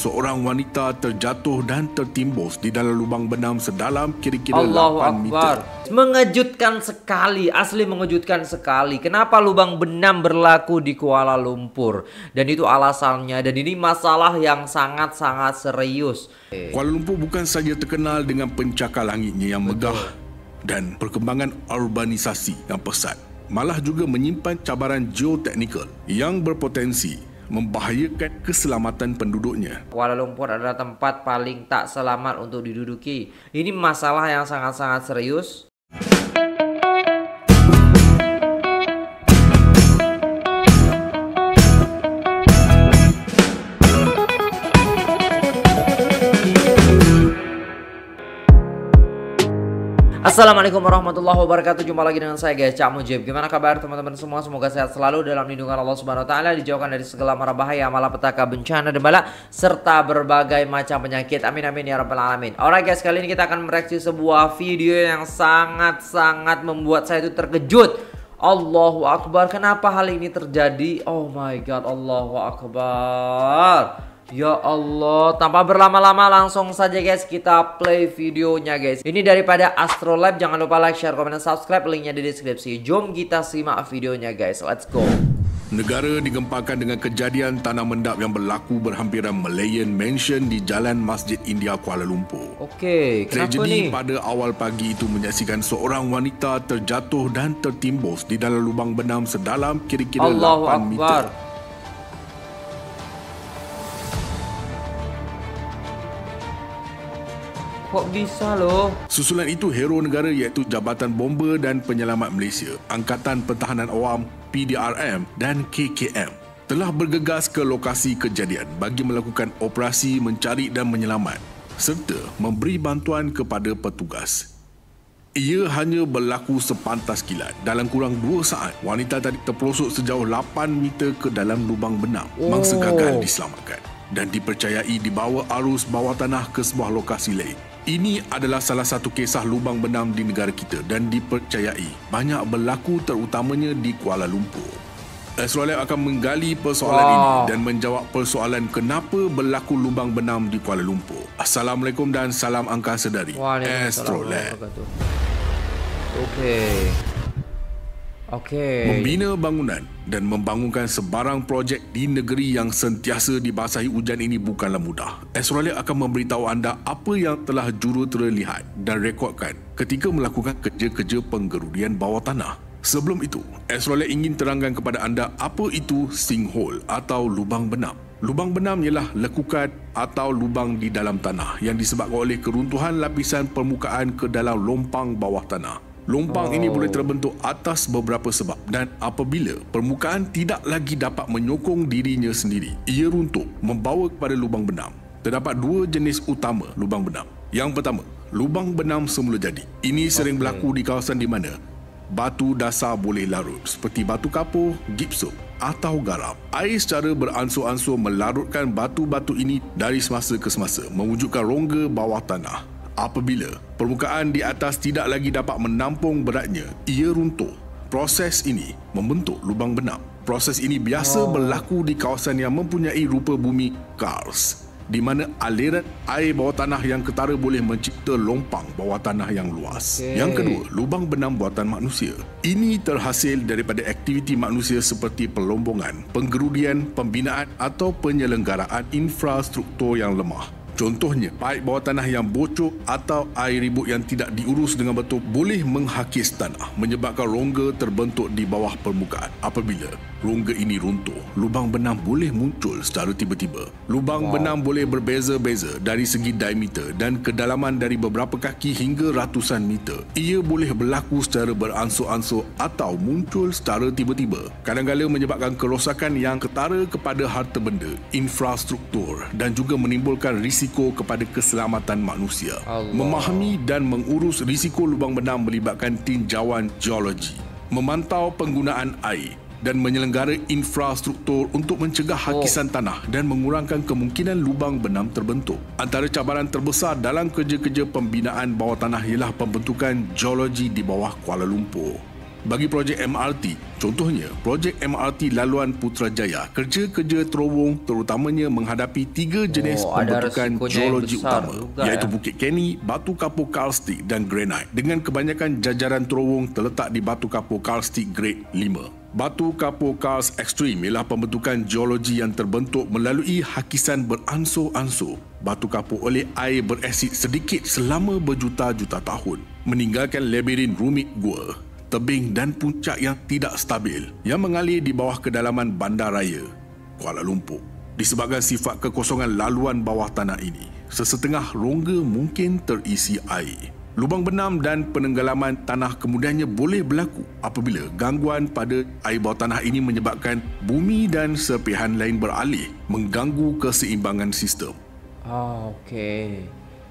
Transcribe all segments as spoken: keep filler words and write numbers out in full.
seorang wanita terjatuh dan tertimbus di dalam lubang benam sedalam kira-kira Allahu lapan Akbar. meter. Mengejutkan sekali, asli mengejutkan sekali. Kenapa lubang benam berlaku di Kuala Lumpur? Dan itu alasannya, dan ini masalah yang sangat-sangat serius. Kuala Lumpur bukan saja terkenal dengan pencakar langitnya yang megah dan perkembangan urbanisasi yang pesat, malah juga menyimpan cabaran geoteknikal yang berpotensi membahayakan keselamatan penduduknya. Kuala Lumpur adalah tempat paling tak selamat untuk diduduki. Ini masalah yang sangat-sangat serius. Assalamualaikum warahmatullahi wabarakatuh. Jumpa lagi dengan saya guys, Cak Mujib. Gimana kabar teman-teman semua? Semoga sehat selalu dalam lindungan Allah Subhanahu wa taala, dijauhkan dari segala mara bahaya, malapetaka, bencana dan bala serta berbagai macam penyakit. Amin amin ya rabbal alamin. Alright guys, kali ini kita akan mereaksi sebuah video yang sangat-sangat membuat saya itu terkejut. Allahu Akbar, kenapa hal ini terjadi? Oh my god, Allahu Akbar. Ya Allah, tanpa berlama-lama langsung saja guys kita play videonya guys. Ini daripada Astrolab, jangan lupa like, share, komen, dan subscribe, linknya di deskripsi. Jom kita simak videonya guys, let's go. Negara digemparkan dengan kejadian tanah mendap yang berlaku berhampiran Malayan Mansion di Jalan Masjid India Kuala Lumpur. Okey, kenapa Tragedi ni? pada awal pagi itu menyaksikan seorang wanita terjatuh dan tertimbus di dalam lubang benam sedalam kira-kira Allahu lapan Akbar. meter. Kok bisa loh? Susulan itu hero negara iaitu Jabatan Bomber dan Penyelamat Malaysia, Angkatan Pertahanan Awam P D R M dan K K M telah bergegas ke lokasi kejadian bagi melakukan operasi mencari dan menyelamat serta memberi bantuan kepada petugas. Ia hanya berlaku sepantas kilat. Dalam kurang dua saat, wanita tadi terpelosok sejauh lapan meter ke dalam lubang benam, Oh. mangsa gagal diselamatkan dan dipercayai dibawa arus bawah tanah ke sebuah lokasi lain. Ini adalah salah satu kisah lubang benam di negara kita dan dipercayai banyak berlaku terutamanya di Kuala Lumpur. Astrolab akan menggali persoalan Wow. ini dan menjawab persoalan kenapa berlaku lubang benam di Kuala Lumpur. Assalamualaikum dan salam angkasa dari Astrolab. Okey. Okey. Membina bangunan dan membangunkan sebarang projek di negeri yang sentiasa dibasahi hujan ini bukanlah mudah. Astrolab akan memberitahu anda apa yang telah jurutera lihat dan rekodkan ketika melakukan kerja-kerja penggerudian bawah tanah. Sebelum itu, Astrolab ingin terangkan kepada anda apa itu sinkhole atau lubang benam. Lubang benam ialah lekukan atau lubang di dalam tanah yang disebabkan oleh keruntuhan lapisan permukaan ke dalam lompang bawah tanah. Lompang oh. ini boleh terbentuk atas beberapa sebab, dan apabila permukaan tidak lagi dapat menyokong dirinya sendiri, ia runtuh membawa kepada lubang benam. Terdapat dua jenis utama lubang benam. Yang pertama, lubang benam semula jadi. Ini sering okay. berlaku di kawasan di mana batu dasar boleh larut seperti batu kapur, gipsum atau garam. Air secara beransur-ansur melarutkan batu-batu ini dari semasa ke semasa, mewujudkan rongga bawah tanah. Apabila permukaan di atas tidak lagi dapat menampung beratnya, ia runtuh. Proses ini membentuk lubang benam. Proses ini biasa oh. berlaku di kawasan yang mempunyai rupa bumi karst, di mana aliran air bawah tanah yang ketara boleh mencipta lompang bawah tanah yang luas. Okay. Yang kedua, lubang benam buatan manusia. Ini terhasil daripada aktiviti manusia seperti pelombongan, penggerudian, pembinaan atau penyelenggaraan infrastruktur yang lemah. Contohnya, paip bawah tanah yang bocor atau air ribut yang tidak diurus dengan betul boleh menghakis tanah, menyebabkan rongga terbentuk di bawah permukaan. Apabila rongga ini runtuh, lubang benam boleh muncul secara tiba-tiba. Lubang wow. benam boleh berbeza-beza dari segi diameter dan kedalaman dari beberapa kaki hingga ratusan meter. Ia boleh berlaku secara beransur-ansur atau muncul secara tiba-tiba. Kadang-kadang menyebabkan kerosakan yang ketara kepada harta benda, infrastruktur dan juga menimbulkan risiko kepada keselamatan manusia. Allah. Memahami dan mengurus risiko lubang benam melibatkan tinjauan geologi, memantau penggunaan air dan menyelenggara infrastruktur untuk mencegah hakisan oh. tanah dan mengurangkan kemungkinan lubang benam terbentuk. Antara cabaran terbesar dalam kerja-kerja pembinaan bawah tanah ialah pembentukan geologi di bawah Kuala Lumpur. Bagi projek M R T, contohnya projek M R T laluan Putrajaya, kerja-kerja terowong terutamanya menghadapi tiga jenis Oh, ada pembentukan resikonya yang geologi besar utama, juga, iaitu ya. Bukit Keni, batu kapur karstik dan granite, dengan kebanyakan jajaran terowong terletak di batu kapur karstik grade lima. Batu kapur karst ekstrim ialah pembentukan geologi yang terbentuk melalui hakisan beransur-ansur batu kapur oleh air berasid sedikit selama berjuta-juta tahun, meninggalkan labirin rumit gua, tebing dan puncak yang tidak stabil yang mengalir di bawah kedalaman bandaraya Kuala Lumpur. Disebabkan sifat kekosongan laluan bawah tanah ini, sesetengah rongga mungkin terisi air. Lubang benam dan penenggelaman tanah kemudiannya boleh berlaku apabila gangguan pada air bawah tanah ini menyebabkan bumi dan serpihan lain beralih, mengganggu keseimbangan sistem. Ah, okey.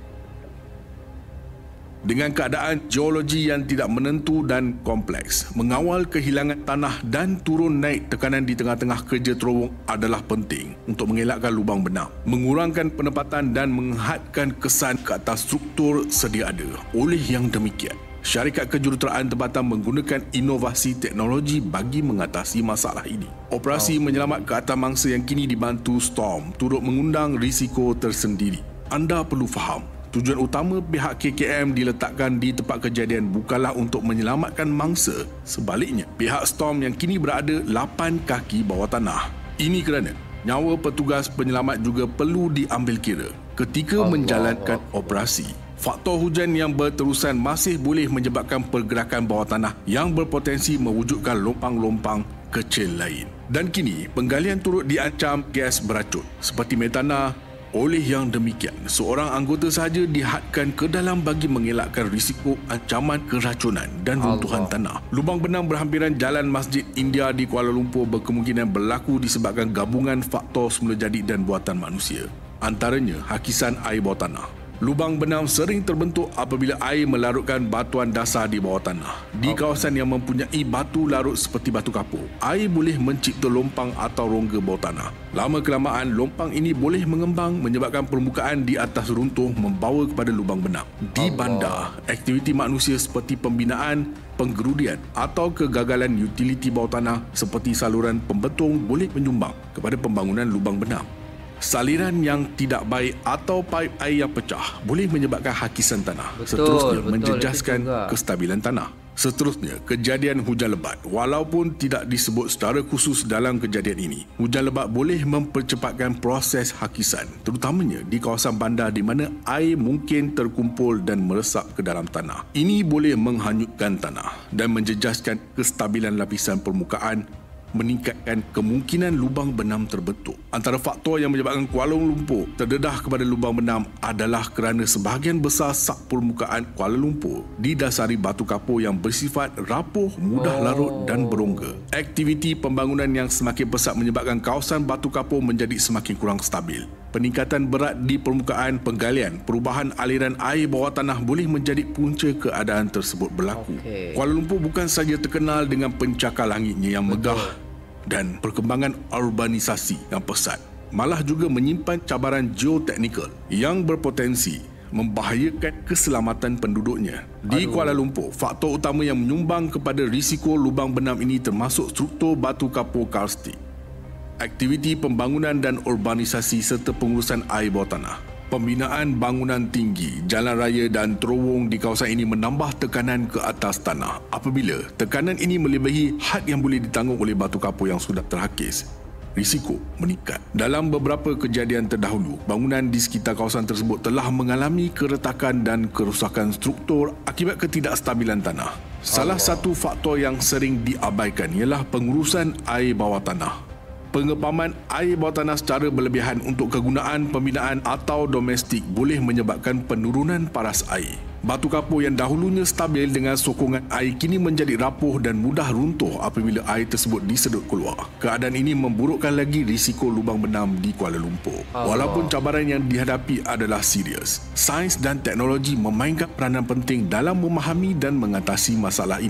Dengan keadaan geologi yang tidak menentu dan kompleks, mengawal kehilangan tanah dan turun naik tekanan di tengah-tengah kerja terowong adalah penting untuk mengelakkan lubang benam, mengurangkan penempatan dan menghadkan kesan ke atas struktur sedia ada. Oleh yang demikian, syarikat kejuruteraan tempatan menggunakan inovasi teknologi bagi mengatasi masalah ini. Operasi oh. menyelamat ke atas mangsa yang kini dibantu Storm turut mengundang risiko tersendiri. Anda perlu faham, tujuan utama pihak K K M diletakkan di tempat kejadian bukanlah untuk menyelamatkan mangsa. Sebaliknya, pihak Storm yang kini berada lapan kaki bawah tanah. Ini kerana nyawa petugas penyelamat juga perlu diambil kira ketika Allah menjalankan Allah. operasi. Faktor hujan yang berterusan masih boleh menyebabkan pergerakan bawah tanah yang berpotensi mewujudkan lompang-lompang kecil lain. Dan kini, penggalian turut diancam gas beracun seperti metana. Oleh yang demikian, seorang anggota sahaja dihadkan ke dalam bagi mengelakkan risiko ancaman keracunan dan runtuhan Allah. tanah. Lubang benam berhampiran Jalan Masjid India di Kuala Lumpur berkemungkinan berlaku disebabkan gabungan faktor semula jadi dan buatan manusia. Antaranya hakisan air bawah tanah. Lubang benam sering terbentuk apabila air melarutkan batuan dasar di bawah tanah. Di kawasan yang mempunyai batu larut seperti batu kapur, air boleh mencipta lompang atau rongga bawah tanah. Lama kelamaan, lompang ini boleh mengembang menyebabkan permukaan di atas runtuh membawa kepada lubang benam. Di bandar, aktiviti manusia seperti pembinaan, penggerudian atau kegagalan utiliti bawah tanah seperti saluran pembetung boleh menyumbang kepada pembangunan lubang benam. Saliran yang tidak baik atau paip air yang pecah boleh menyebabkan hakisan tanah. Betul, Seterusnya, betul, menjejaskan kestabilan tanah. Seterusnya, kejadian hujan lebat. Walaupun tidak disebut secara khusus dalam kejadian ini, hujan lebat boleh mempercepatkan proses hakisan, terutamanya di kawasan bandar di mana air mungkin terkumpul dan meresap ke dalam tanah. Ini boleh menghanyutkan tanah dan menjejaskan kestabilan lapisan permukaan, meningkatkan kemungkinan lubang benam terbentuk. Antara faktor yang menyebabkan Kuala Lumpur terdedah kepada lubang benam adalah kerana sebahagian besar sak permukaan Kuala Lumpur didasari batu kapur yang bersifat rapuh, mudah larut dan berongga. Aktiviti pembangunan yang semakin pesat menyebabkan kawasan batu kapur menjadi semakin kurang stabil. Peningkatan berat di permukaan penggalian, perubahan aliran air bawah tanah boleh menjadi punca keadaan tersebut berlaku. Okay. Kuala Lumpur bukan saja terkenal dengan pencakar langitnya yang megah dan perkembangan urbanisasi yang pesat, malah juga menyimpan cabaran geoteknikal yang berpotensi membahayakan keselamatan penduduknya. Di Kuala Lumpur, faktor utama yang menyumbang kepada risiko lubang benam ini termasuk struktur batu kapur karstik, aktiviti pembangunan dan urbanisasi serta pengurusan air bawah tanah. Pembinaan bangunan tinggi, jalan raya dan terowong di kawasan ini menambah tekanan ke atas tanah. Apabila tekanan ini melebihi had yang boleh ditanggung oleh batu kapur yang sudah terhakis, risiko meningkat. Dalam beberapa kejadian terdahulu, bangunan di sekitar kawasan tersebut telah mengalami keretakan dan kerusakan struktur akibat ketidakstabilan tanah. Salah satu faktor yang sering diabaikan ialah pengurusan air bawah tanah. Pengepaman air bawah tanah secara berlebihan untuk kegunaan pembinaan atau domestik boleh menyebabkan penurunan paras air. Batu kapur yang dahulunya stabil dengan sokongan air kini menjadi rapuh dan mudah runtuh apabila air tersebut disedut keluar. Keadaan ini memburukkan lagi risiko lubang benam di Kuala Lumpur. Allah. Walaupun cabaran yang dihadapi adalah serius, sains dan teknologi memainkan peranan penting dalam memahami dan mengatasi masalah ini.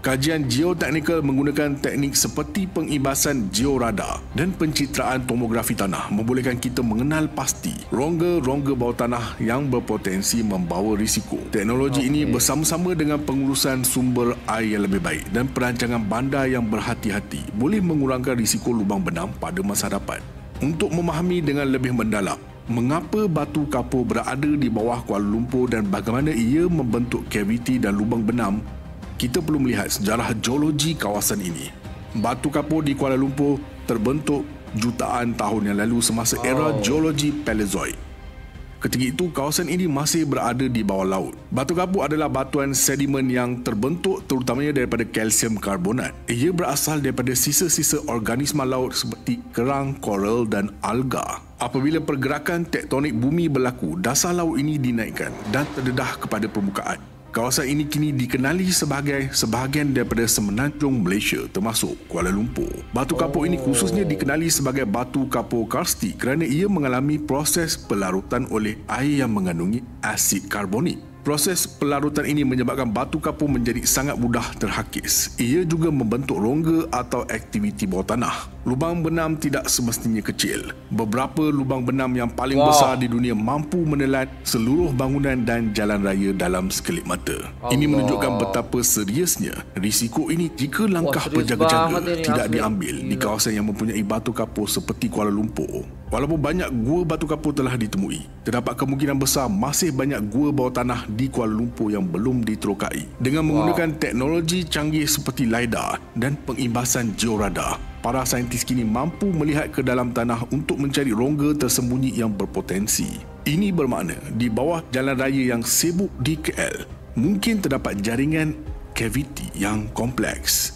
Kajian geoteknikal menggunakan teknik seperti pengibasan georadar dan pencitraan tomografi tanah membolehkan kita mengenal pasti rongga-rongga bawah tanah yang berpotensi membawa risiko. Teknologi okay. ini bersama-sama dengan pengurusan sumber air yang lebih baik dan perancangan bandar yang berhati-hati boleh mengurangkan risiko lubang benam pada masa hadapan. Untuk memahami dengan lebih mendalam mengapa batu kapur berada di bawah Kuala Lumpur dan bagaimana ia membentuk kaviti dan lubang benam, kita perlu melihat sejarah geologi kawasan ini. Batu kapur di Kuala Lumpur terbentuk jutaan tahun yang lalu semasa era oh. geologi Paleozoik. Ketika itu, kawasan ini masih berada di bawah laut. Batu kapur adalah batuan sedimen yang terbentuk terutamanya daripada kalsium karbonat. Ia berasal daripada sisa-sisa organisma laut seperti kerang, koral dan alga. Apabila pergerakan tektonik bumi berlaku, dasar laut ini dinaikkan dan terdedah kepada permukaan. Kawasan ini kini dikenali sebagai sebahagian daripada semenanjung Malaysia termasuk Kuala Lumpur. Batu kapur ini khususnya dikenali sebagai batu kapur karsti kerana ia mengalami proses pelarutan oleh air yang mengandungi asid karbonik. Proses pelarutan ini menyebabkan batu kapur menjadi sangat mudah terhakis. Ia juga membentuk rongga atau aktiviti bawah tanah. Lubang benam tidak semestinya kecil. Beberapa lubang benam yang paling wow. besar di dunia mampu menelan seluruh bangunan dan jalan raya dalam sekelip mata. Allah. Ini menunjukkan betapa seriusnya risiko ini jika langkah Wah, berjaga-jaga tidak asli. diambil Gila. di kawasan yang mempunyai batu kapur seperti Kuala Lumpur. Walaupun banyak gua batu kapur telah ditemui, terdapat kemungkinan besar masih banyak gua bawah tanah di Kuala Lumpur yang belum diterokai. Dengan menggunakan wow. teknologi canggih seperti LiDAR dan pengibasan georadar, para saintis kini mampu melihat ke dalam tanah untuk mencari rongga tersembunyi yang berpotensi. Ini bermakna di bawah jalan raya yang sibuk di K L, mungkin terdapat jaringan kaviti yang kompleks.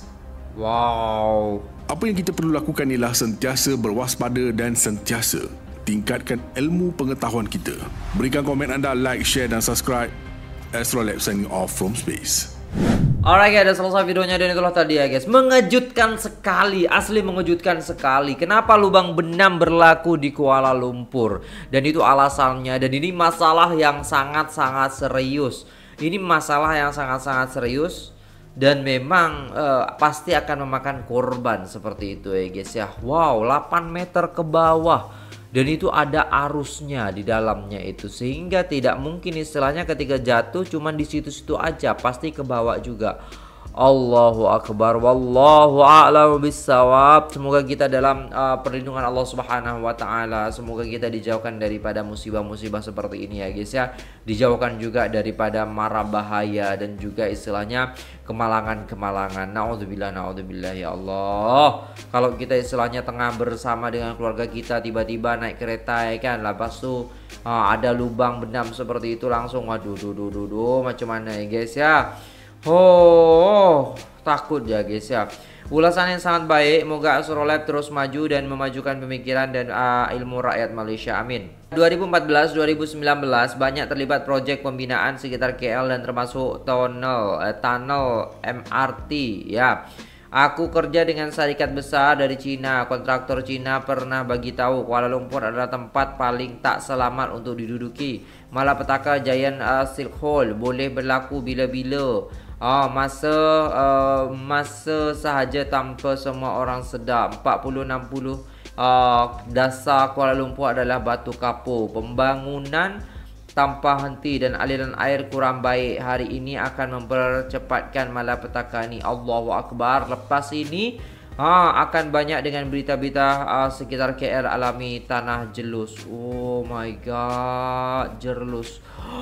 Wow. Apa yang kita perlu lakukan ialah sentiasa berwaspada dan sentiasa tingkatkan ilmu pengetahuan kita. Berikan komen anda, like, share dan subscribe. Astrolab signing off from space. Alright guys, udah selesai videonya dan itulah tadi ya guys. Mengejutkan sekali, asli mengejutkan sekali. Kenapa lubang benam berlaku di Kuala Lumpur? Dan itu alasannya, dan ini masalah yang sangat-sangat serius. Ini masalah yang sangat-sangat serius. Dan memang uh, pasti akan memakan korban seperti itu ya guys ya. Wow, delapan meter ke bawah. Dan itu ada arusnya di dalamnya itu. Sehingga tidak mungkin istilahnya ketika jatuh cuman di situ-situ aja. Pasti ke bawah juga. Allahu Akbar. Wallahu a'lam bissawab. Semoga kita dalam uh, perlindungan Allah Subhanahu wa taala. Semoga kita dijauhkan daripada musibah-musibah seperti ini ya guys ya. Dijauhkan juga daripada mara bahaya dan juga istilahnya kemalangan-kemalangan. Naudzubillah, naudzubillah ya Allah. Kalau kita istilahnya tengah bersama dengan keluarga kita tiba-tiba naik kereta ya kan, lepas tu uh, ada lubang benam seperti itu langsung waduh duh duh duh duh macam mana ya guys ya. Oh, takut ya guys ya. Ulasan yang sangat baik. Moga Astrolab terus maju dan memajukan pemikiran dan uh, ilmu rakyat Malaysia. Amin. dua ribu empat belas dua ribu sembilan belas banyak terlibat proyek pembinaan sekitar K L dan termasuk tunnel, eh, tunnel M R T ya. Aku kerja dengan syarikat besar dari Cina. Kontraktor Cina pernah bagi tahu Kuala Lumpur adalah tempat paling tak selamat untuk diduduki. Malapetaka Giant uh, Silk Hole boleh berlaku bila-bila. Oh, masa uh, masa sahaja tanpa semua orang sedar. empat puluh enam puluh uh, dasar Kuala Lumpur adalah batu kapur. Pembangunan tanpa henti dan aliran air kurang baik hari ini akan mempercepatkan malapetaka ini. Allahu Akbar. Lepas ini ha, akan banyak dengan berita-berita uh, sekitar K L alami tanah jelus. Oh my god, jelus.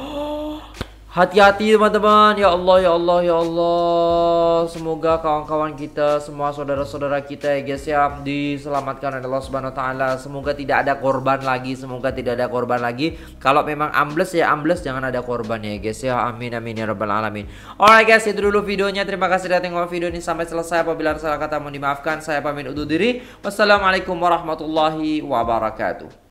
Hati-hati teman-teman. Ya Allah, ya Allah, ya Allah. Semoga kawan-kawan kita, semua saudara-saudara kita ya guys ya, diselamatkan oleh Allah Subhanahu wa taala. Semoga tidak ada korban lagi, semoga tidak ada korban lagi. Kalau memang ambles ya ambles, jangan ada korban ya guys ya. Amin amin ya rabbal alamin. Alright guys, itu dulu videonya. Terima kasih sudah tengok video ini sampai selesai. Apabila salah kata mohon dimaafkan. Saya pamit undur diri. Wassalamualaikum warahmatullahi wabarakatuh.